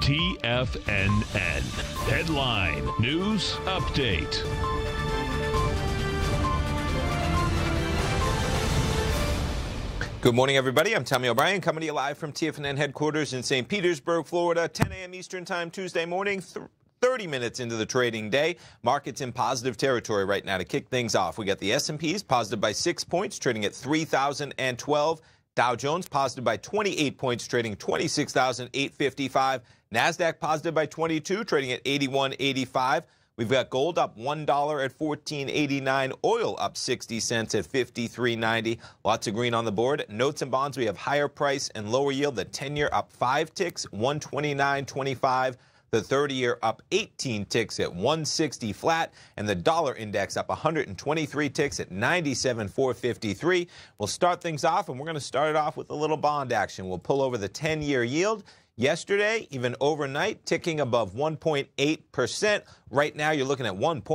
TFNN. Headline News Update. Good morning, everybody. I'm Tommy O'Brien, coming to you live from TFNN headquarters in St. Petersburg, Florida. 10 a.m. Eastern Time, Tuesday morning, 30 minutes into the trading day. Markets in positive territory right now to kick things off. We got the S&Ps positive by 6 points, trading at 3,012. Dow Jones positive by 28 points, trading 26,855. NASDAQ positive by 22, trading at 81.85. We've got gold up $1 at $14.89. Oil up 60 cents at $53.90. Lots of green on the board. Notes and bonds, we have higher price and lower yield. The 10-year up 5 ticks, 129.25. The 30-year up 18 ticks at 160 flat, and the dollar index up 123 ticks at 97.453. We'll start things off, and we're going to start it off with a little bond action. We'll pull over the 10-year yield. Yesterday, even overnight, ticking above 1.8%. Right now, you're looking at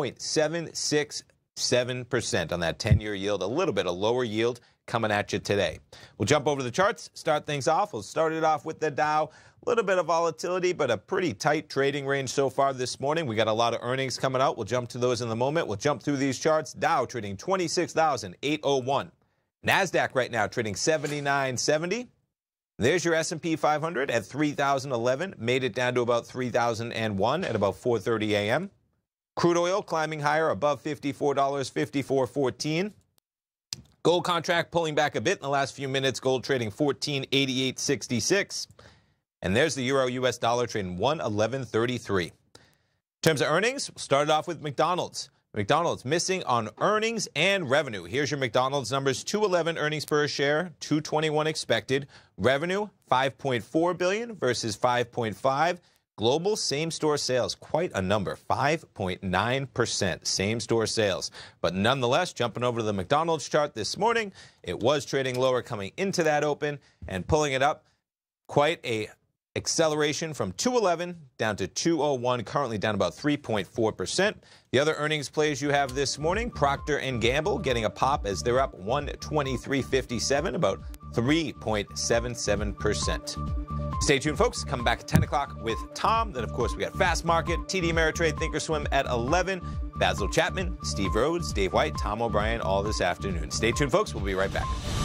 1.767% on that 10-year yield. A little bit of lower yield coming at you today. We'll jump over to the charts, start things off. We'll start it off with the Dow. A little bit of volatility, but a pretty tight trading range so far this morning. We got a lot of earnings coming out. We'll jump to those in a moment. We'll jump through these charts. Dow trading 26,801. NASDAQ right now trading 79.70. There's your S&P 500 at 3,011. Made it down to about 3,001 at about 4:30 a.m. Crude oil climbing higher above $54, 54.14. Gold contract pulling back a bit in the last few minutes. Gold trading 14.8866. And there's the euro-US dollar trading 111.33. In terms of earnings, we'll start it off with McDonald's. McDonald's missing on earnings and revenue. Here's your McDonald's numbers. $2.11 earnings per share, $2.21 expected. Revenue, $5.4 billion versus $5.5. Global same-store sales, quite a number, 5.9% same-store sales. But nonetheless, jumping over to the McDonald's chart this morning, it was trading lower coming into that open and pulling it up. Quite a acceleration from 211 down to 201, currently down about 3.4%. The other earnings plays you have this morning, Procter & Gamble getting a pop as they're up 123.57, about 3.77%. Stay tuned, folks. Come back at 10 o'clock with Tom. Then, of course, we got Fast Market, TD Ameritrade, Thinkorswim at 11. Basil Chapman, Steve Rhodes, Dave White, Tom O'Brien, all this afternoon. Stay tuned, folks. We'll be right back.